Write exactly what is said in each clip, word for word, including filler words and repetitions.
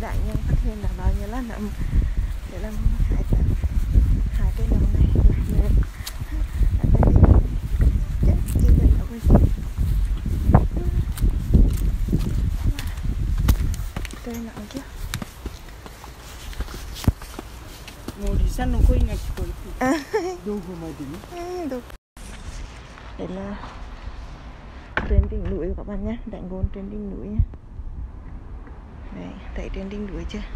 đại nhân phát hiện là bao nhiêu lần nữa để làm hại hại cái nấm này là chết chưa định ở cái gì cây nặng chứ ngồi đi săn nó coi nhặt coi đâu có mai đi đâu đây là trên đỉnh núi các bạn nhé, đánh gôn trên đỉnh núi nhé. Đấy, thấy trên đỉnh núi chưa?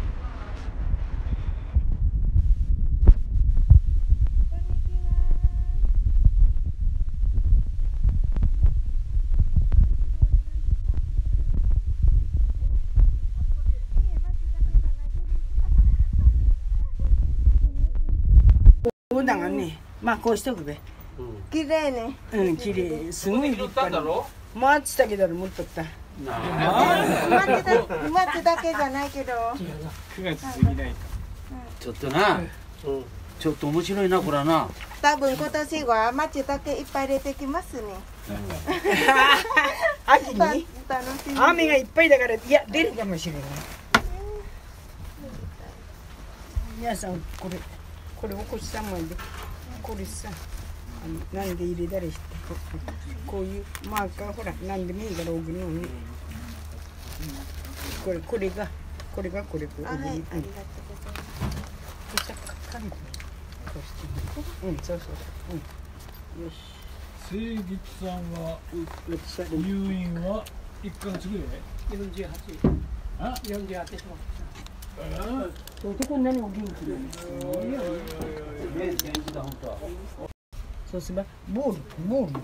どうだがね、まあこうしとくべ。 綺麗ね。 うん、綺麗、すごい立派だろ。待ってたけど持っとった。 待ってた、待ってだけじゃないけど。 くがつ過ぎないか。 ちょっとな、ちょっと面白いなこれな。 多分今年は待ちだけいっぱい出てきますね。 秋に雨がいっぱいだからいや出るかもしれない。皆さんこれこれおこしさんまでこれさ。なんで入れたりしてこういうマーカーほらなんでもいいから送るのにこれこれがこれがこれこれあ、はい、ありがとうございますうんそうそうそううんよし清吉さんは入院はいっかげつぐらいよんじゅうはちあよんじゅうはちしまあ男何も元気だねそうすればボールボールだね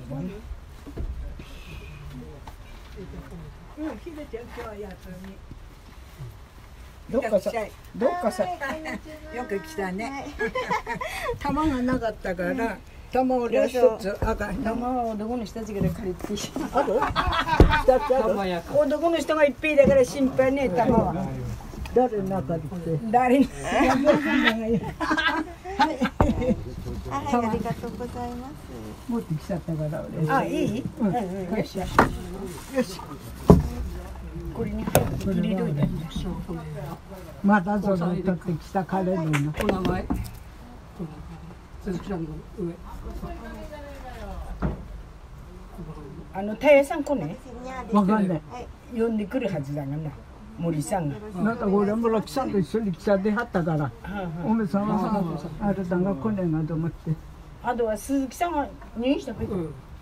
うんひでちゃん今日はやつにどっかさどっかさよく来たね玉がなかったから玉を一つあかん玉は男の人たちから借りてきたある二つある男の人がいっぺんだから心配ね玉は誰の中で誰のはいあ、はい、ありがとうございます。 持ってきちゃったから俺。あ、いい？うん、よしよし。よし。これに入れといて。またそれ取ってきたカレーの。お名前？鈴木さんの上。あのタイヤさん来ね。わかんない。呼んでくるはずだがな。森さんが。なんか俺も木さんと一緒に来ちゃってはったから。おめさんはさ、あれだが来ねえなと思って。あとは鈴木さんは入院したべき。